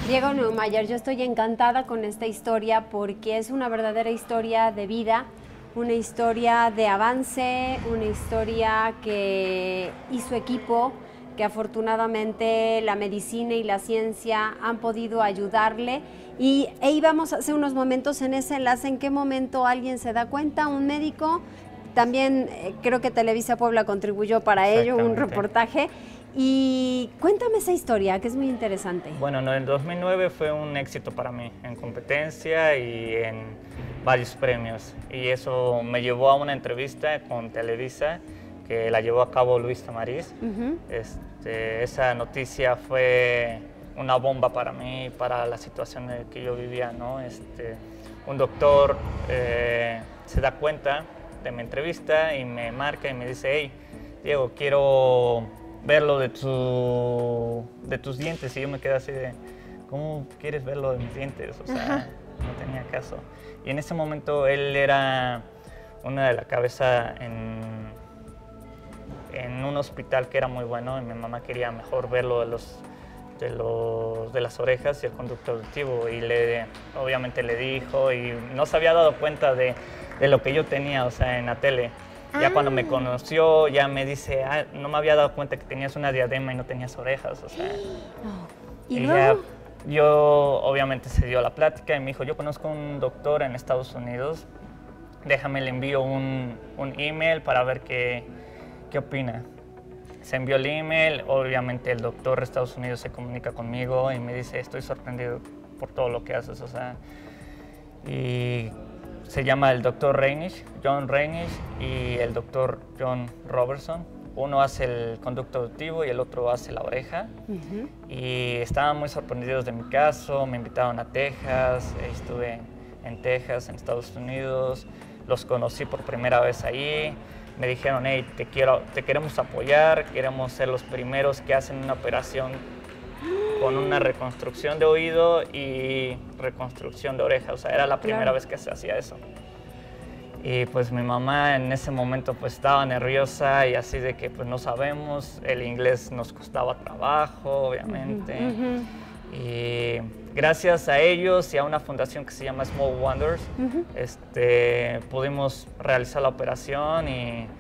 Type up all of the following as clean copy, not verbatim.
Diego Neumayer, yo estoy encantada con esta historia porque es una verdadera historia de vida, una historia de avance, una historia que hizo equipo, que afortunadamente la medicina y la ciencia han podido ayudarle. E íbamos hace unos momentos en ese enlace, ¿en qué momento alguien se da cuenta? ¿Un médico? También creo que Televisa Puebla contribuyó para ello, un reportaje. Y cuéntame esa historia, que es muy interesante. Bueno, en el 2009 fue un éxito para mí, en competencia y en varios premios. Y eso me llevó a una entrevista con Televisa, que la llevó a cabo Luis Tamariz. Esa noticia fue una bomba para mí, para la situación en que yo vivía, ¿no? Un doctor se da cuenta de mi entrevista y me marca y me dice: hey, Diego, quiero verlo de tus dientes. Y yo me quedé así de, ¿cómo quieres verlo de mis dientes? O sea, no tenía caso. Y en ese momento él era una de la cabeza en un hospital que era muy bueno, y mi mamá quería mejor verlo de las orejas y el conducto auditivo, y obviamente le dijo, y no se había dado cuenta de lo que yo tenía, o sea, en la tele. Ya cuando me conoció, ya me dice, no me había dado cuenta que tenías una diadema y no tenías orejas, o sea. ¿Y luego? Yo obviamente se dio la plática y me dijo, yo conozco un doctor en Estados Unidos, déjame, le envío un email para ver qué opina. Se envió el email, obviamente el doctor de Estados Unidos se comunica conmigo y me dice, estoy sorprendido por todo lo que haces, o sea. Y se llama el doctor Reinisch, John Reinisch, y el doctor John Robertson. Uno hace el conducto auditivo y el otro hace la oreja. Y estaban muy sorprendidos de mi caso, me invitaron a Texas, estuve en Texas, en Estados Unidos, los conocí por primera vez ahí. Me dijeron, hey, te queremos apoyar, queremos ser los primeros que hacen una operación con una reconstrucción de oído y reconstrucción de oreja. O sea, era la primera vez que se hacía eso. Y pues mi mamá en ese momento pues estaba nerviosa y así de que pues no sabemos, el inglés nos costaba trabajo, obviamente. Y gracias a ellos y a una fundación que se llama Small Wonders, pudimos realizar la operación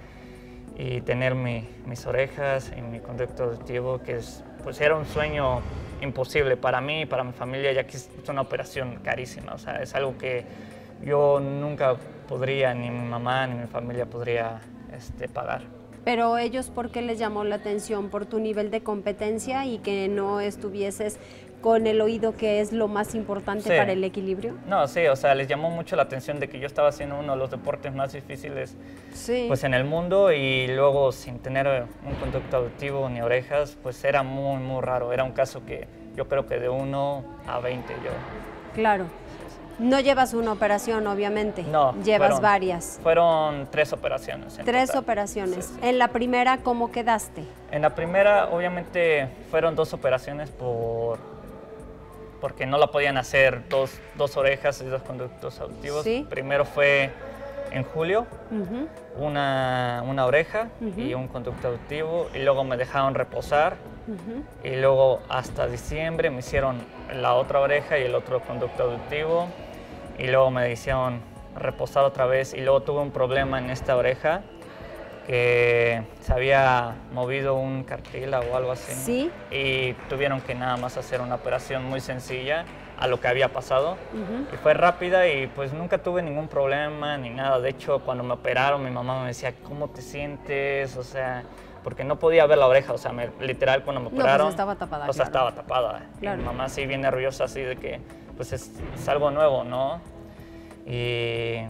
y tener mis orejas y mi conducto auditivo, que pues era un sueño imposible para mí y para mi familia, ya que es una operación carísima. O sea, es algo que yo nunca podría, ni mi mamá ni mi familia podría pagar. Pero ellos, ¿por qué les llamó la atención? ¿Por tu nivel de competencia y que no estuvieses con el oído, que es lo más importante para el equilibrio? No, sí, o sea, les llamó mucho la atención de que yo estaba haciendo uno de los deportes más difíciles pues en el mundo, y luego sin tener un conducto auditivo ni orejas, pues era muy, muy raro. Era un caso que yo creo que de 1 a 20 yo. Claro. No llevas una operación, obviamente. No. Llevas varias. Fueron 3 operaciones. 3 operaciones. Sí. En la primera, ¿cómo quedaste? En la primera, obviamente, fueron 2 operaciones porque no la podían hacer dos orejas y 2 conductos auditivos. ¿Sí? Primero fue en julio, una oreja y un conducto auditivo, y luego me dejaron reposar, y luego hasta diciembre me hicieron la otra oreja y el otro conducto auditivo, y luego me hicieron reposar otra vez, y luego tuve un problema en esta oreja, que se había movido un cartílago o algo así. ¿Sí? Y tuvieron que nada más hacer una operación muy sencilla a lo que había pasado. Y fue rápida y pues nunca tuve ningún problema ni nada. De hecho, cuando me operaron, mi mamá me decía, ¿cómo te sientes? O sea, porque no podía ver la oreja. O sea, literal, cuando me operaron... pues estaba tapada, o sea, estaba tapada. Claro. Y mi mamá sí bien nerviosa, así de que pues es algo nuevo, ¿no? Y...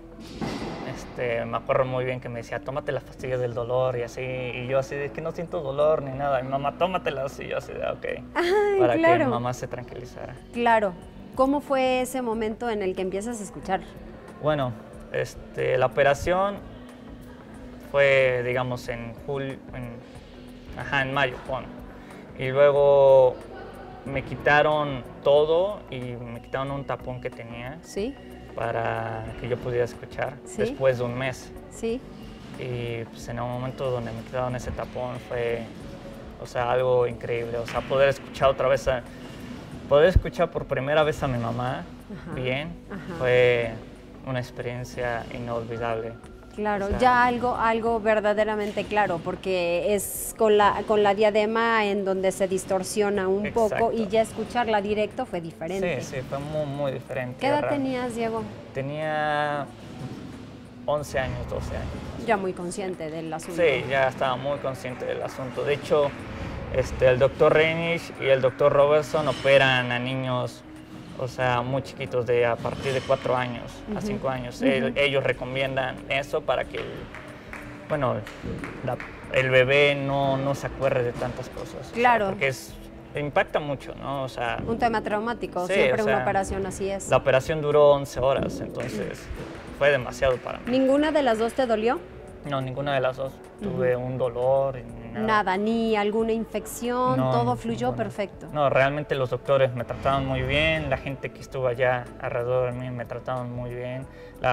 me acuerdo muy bien que me decía, tómate las pastillas del dolor y así, y yo así de que no siento dolor ni nada, y mi mamá, tómatelas, y yo así de ok, para que mi mamá se tranquilizara. Claro. ¿Cómo fue ese momento en el que empiezas a escuchar? Bueno, la operación fue, digamos, en mayo, bueno, y luego me quitaron todo y me quitaron un tapón que tenía. ¿Sí? Para que yo pudiera escuchar después de un mes. Sí. Y pues en un momento donde me quitaron ese tapón fue, o sea, algo increíble. O sea, poder escuchar otra vez Poder escuchar por primera vez a mi mamá bien Ajá. fue una experiencia inolvidable. Claro, O sea, ya algo verdaderamente claro, porque es con la diadema en donde se distorsiona un poco y exacto. ya escucharla directo fue diferente. Sí, sí, fue muy, muy diferente. ¿Qué edad realmente. tenías, Diego? Tenía 11 años, 12 años. Ya muy consciente del asunto. Sí, ya estaba muy consciente del asunto. De hecho, el doctor Reinisch y el doctor Robertson operan a niños, o sea, muy chiquitos, de a partir de 4 años a 5 años. Ellos recomiendan eso para que, bueno, el bebé no se acuerde de tantas cosas. Claro. O sea, porque impacta mucho, ¿no? O sea, Un tema traumático, sí, siempre o sea, una operación así es. la operación duró 11 horas, entonces fue demasiado para mí. ¿Ninguna de las dos te dolió? No, ninguna de las dos. Tuve un dolor. Ni nada. Nada, ni alguna infección, No, todo fluyó ninguna. perfecto. No, realmente los doctores me trataban muy bien, la gente que estuvo allá alrededor de mí me trataban muy bien.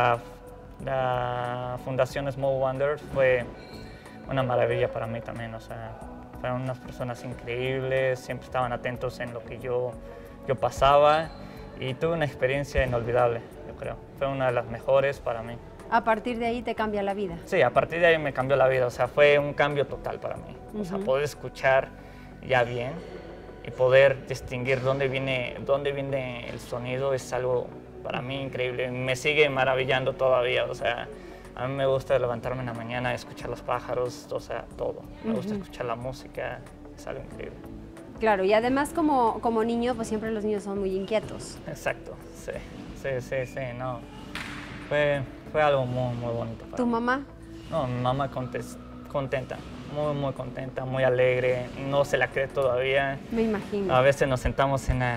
La Fundación Small Wonders fue una maravilla para mí también, o sea, fueron unas personas increíbles, siempre estaban atentos en lo que yo pasaba y tuve una experiencia inolvidable, yo creo. Fue una de las mejores para mí. A partir de ahí te cambia la vida. Sí, a partir de ahí me cambió la vida, o sea, fue un cambio total para mí. O sea, poder escuchar ya bien y poder distinguir dónde viene el sonido es algo para mí increíble. Me sigue maravillando todavía, o sea, a mí me gusta levantarme en la mañana, escuchar los pájaros, o sea, todo. Me gusta escuchar la música, es algo increíble. Claro, y además como niño, pues siempre los niños son muy inquietos. Exacto, sí, no. Fue algo muy, muy bonito para ¿Tu mí. mamá? No, mi mamá contenta, muy, muy contenta, muy alegre, no se la cree todavía. Me imagino. A veces nos sentamos en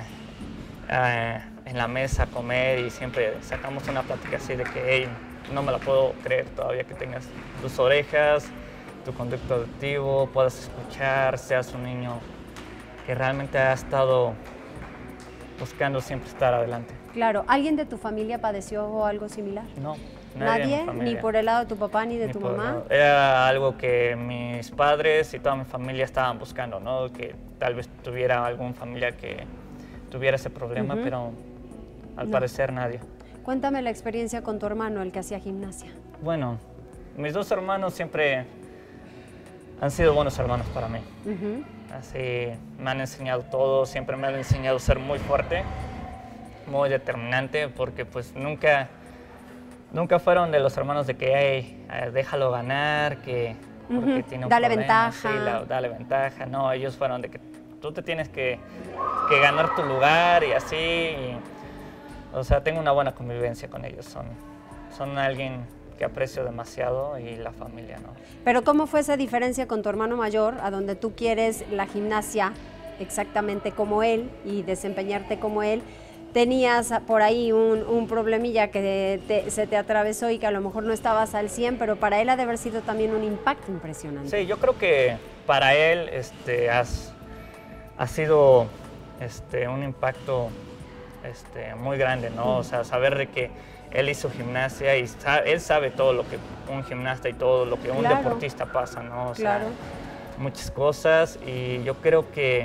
la mesa a comer y siempre sacamos una plática así de que, hey, no me la puedo creer todavía que tengas tus orejas, tu conducto auditivo, puedas escuchar, seas un niño que realmente ha estado buscando siempre estar adelante. Claro, ¿alguien de tu familia padeció algo similar? No, ¿Nadie? en mi Ni familia. por el lado de tu papá ni de Ni tu por mamá. nada. Era algo que mis padres y toda mi familia estaban buscando, ¿no? Que tal vez tuviera algún familiar que tuviera ese problema, pero al parecer nadie. Cuéntame la experiencia con tu hermano, el que hacía gimnasia. Bueno, mis dos hermanos siempre han sido buenos hermanos para mí. Así me han enseñado todo, siempre me han enseñado a ser muy fuerte, muy determinante, porque pues nunca fueron de los hermanos de que, hey, déjalo ganar, que porque tiene un Dale problema, ventaja. sí, dale ventaja. No, ellos fueron de que tú te tienes que ganar tu lugar y así. O sea, tengo una buena convivencia con ellos. Son alguien que aprecio demasiado y la familia, ¿no? Pero ¿cómo fue esa diferencia con tu hermano mayor, a donde tú quieres la gimnasia exactamente como él y desempeñarte como él? Tenías por ahí un problemilla que se te atravesó y que a lo mejor no estabas al 100, pero para él ha de haber sido también un impacto impresionante. Sí, yo creo que para él ha sido un impacto muy grande, ¿no? O sea, saber de que él hizo gimnasia y él sabe todo lo que un gimnasta y todo lo que un deportista pasa, ¿no? O sea, muchas cosas y yo creo que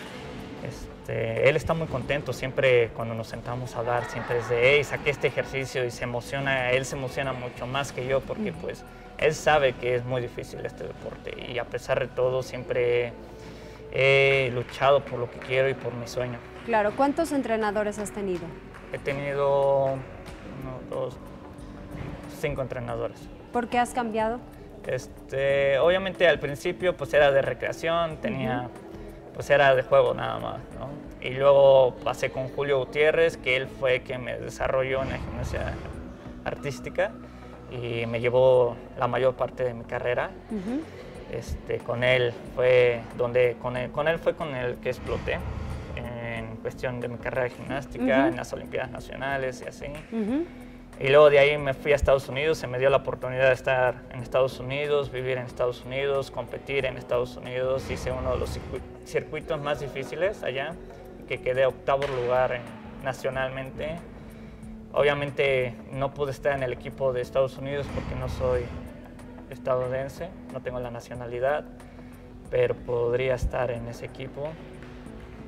él está muy contento siempre cuando nos sentamos a hablar, siempre es de, hey, saqué este ejercicio y se emociona, él se emociona mucho más que yo porque pues él sabe que es muy difícil este deporte y a pesar de todo siempre he luchado por lo que quiero y por mi sueño. Claro, ¿cuántos entrenadores has tenido? He tenido 1, 2, 5 entrenadores. ¿Por qué has cambiado? Obviamente al principio pues era de recreación, pues era de juego nada más, ¿no? Y luego pasé con Julio Gutiérrez, que él fue quien me desarrolló en la gimnasia artística y me llevó la mayor parte de mi carrera. Con él fue con el que exploté en cuestión de mi carrera de gimnástica, en las Olimpiadas Nacionales y así. Y luego de ahí me fui a Estados Unidos, se me dio la oportunidad de estar en Estados Unidos, vivir en Estados Unidos, competir en Estados Unidos. Hice uno de los circuitos más difíciles allá, que quedé 8º lugar nacionalmente. Obviamente no pude estar en el equipo de Estados Unidos porque no soy estadounidense, no tengo la nacionalidad, pero podría estar en ese equipo.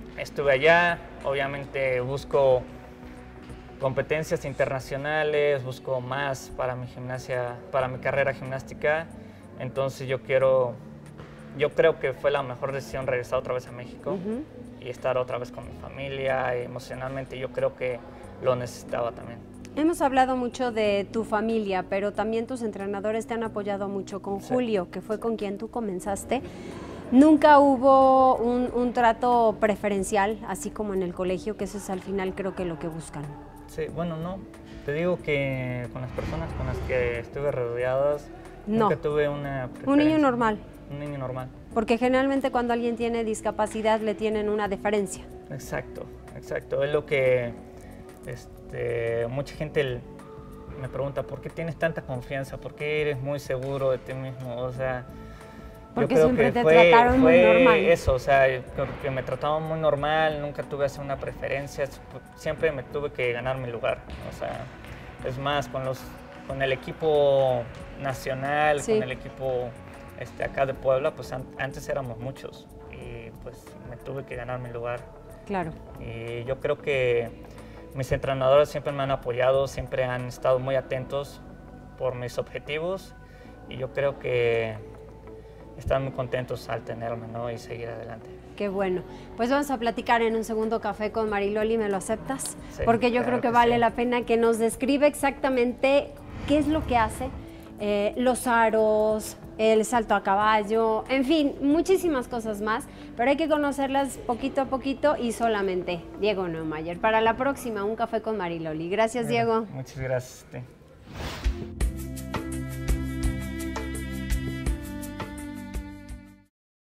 estuve allá, obviamente busco competencias internacionales, busco más para mi gimnasia, para mi carrera gimnástica. Entonces yo creo que fue la mejor decisión regresar otra vez a México y estar otra vez con mi familia. Emocionalmente yo creo que lo necesitaba también. Hemos hablado mucho de tu familia, pero también tus entrenadores te han apoyado mucho. Con Julio, que fue con quien tú comenzaste, nunca hubo un trato preferencial, así como en el colegio, que eso es al final creo que lo que buscan. Sí, bueno, no. Te digo que con las personas con las que estuve rodeadas, nunca tuve una preferencia. Un niño normal. Un niño normal. Porque generalmente cuando alguien tiene discapacidad le tienen una deferencia. Exacto, exacto. Es lo que mucha gente me pregunta, ¿por qué tienes tanta confianza? ¿Por qué eres muy seguro de ti mismo? O sea, porque yo creo siempre que te trataron muy normal. Eso, o sea, que me trataban muy normal, nunca tuve así una preferencia, siempre me tuve que ganar mi lugar. O sea, es más, con el equipo nacional, con el equipo acá de Puebla, pues antes éramos muchos y pues me tuve que ganar mi lugar. Claro. Y yo creo que mis entrenadores siempre me han apoyado, siempre han estado muy atentos por mis objetivos y yo creo que están muy contentos al tenerme, ¿no? Y seguir adelante. Qué bueno. Pues vamos a platicar en un segundo café con Mariloli, ¿me lo aceptas? Sí, porque yo creo que vale la pena que nos describe exactamente qué es lo que hace, los aros, el salto a caballo, en fin, muchísimas cosas más, pero hay que conocerlas poquito a poquito y solamente Diego Neumayer. Para la próxima, un café con Mariloli. Gracias, Diego. Muchas gracias.